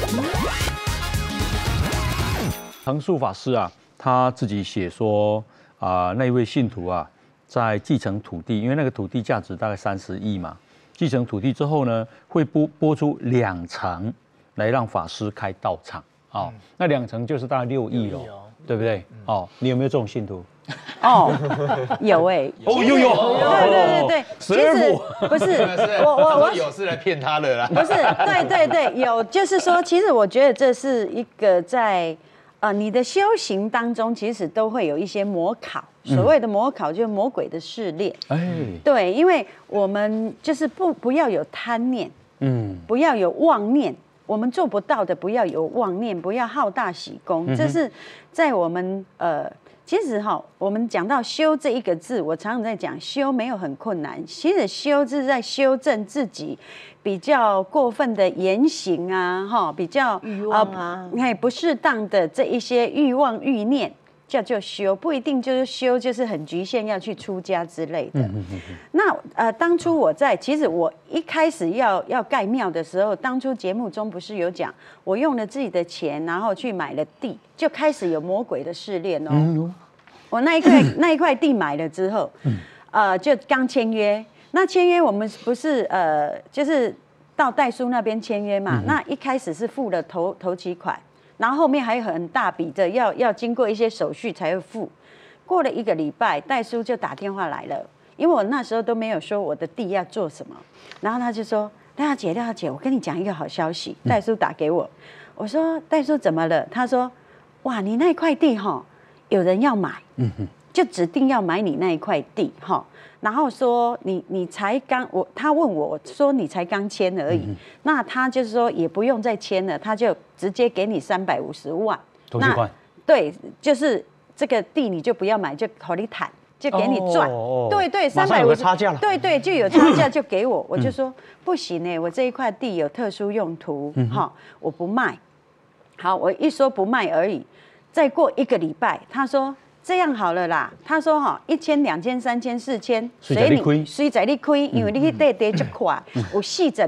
恒树法师啊，他自己写说那一位信徒啊，在继承土地，因为那个土地价值大概30亿嘛，继承土地之后呢，会拨出2成来让法师开道场哦，那2成就是大概6亿哦，对不对？哦，你有没有这种信徒？ 哦，有哎， 哦，有， 对，其实不是我有是来骗他的啦， 不是，对，有，就是说，其实我觉得这是一个在你的修行当中，其实都会有一些魔考，所谓的魔考就是魔鬼的试炼，对，因为我们就是不要有贪念，不要有妄念。我们做不到的，不要有妄念，不要好大喜功，这是在我们其实我们讲到修这一个字，我常常在讲修没有很困难，其实修是在修正自己比较过分的言行啊，比较欲望啊， 不适当的这一些欲望欲念。叫做修，不一定就是修，就是很局限要去出家之类的。那当初其实我一开始要盖庙的时候，当初节目中不是有讲，我用了自己的钱，然后去买了地，就开始有魔鬼的试炼哦。我那一块地买了之后，就刚签约。那签约我们不是就是到代书那边签约嘛？那一开始是付了头期款。然后后面还有很大笔的要经过一些手续才会付。过了1个礼拜，代书就打电话来了，因为我那时候都没有说我的地要做什么，然后他就说：“廖小姐，我跟你讲一个好消息。”代书打给我，我说：“代书怎么了？”他说：“哇，你那块地有人要买，就指定要买你那一块地然后说你才刚他问我说你才刚签而已，那他就是说也不用再签了，他就直接给你350万。 头期款。 对，就是这个地你就不要买，就好你谈，就给你赚。对，350 差价了。 对，就有差价就给我，我就说不行我这一块地有特殊用途，我不卖。好，我一说不卖而已，再过1个礼拜，他说。这样好了啦，他说1000、2000、3000、4000，随在你开，因为你迄地足宽，有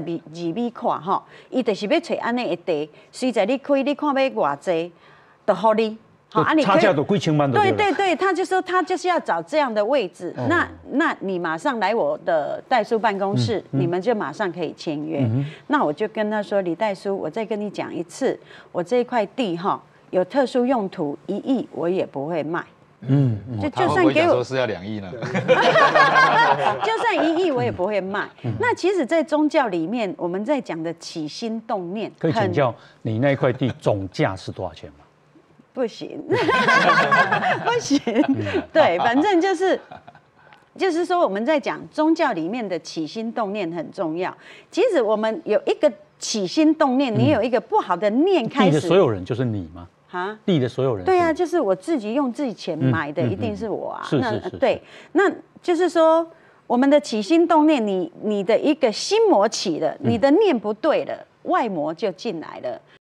42米宽伊就是要找安尼的地，随在你开，你看要偌济，就好你。 差价都几千万。 对，他就说他就是要找这样的位置，那你马上来我的代书办公室，你们就马上可以签约。那我就跟他说，李代书，我再跟你讲一次，我这一块地有特殊用途，1亿我也不会卖。就算给我说是要2亿呢， 就算1亿我也不会卖。那其实，在宗教里面，我们在讲的起心动念， 可以请教你那一块地总价是多少钱吗？ 不行，不行。对，反正就是说，我们在讲宗教里面的起心动念很重要。其实我们有一个起心动念，你有一个不好的念开始， 地的所有人就是你吗？地的所有人？ 对啊，就是我自己用自己钱买的，一定是我啊。 是。 对，那就是说，我们的起心动念，你的一个心魔起了，你的念不对了，外魔就进来了。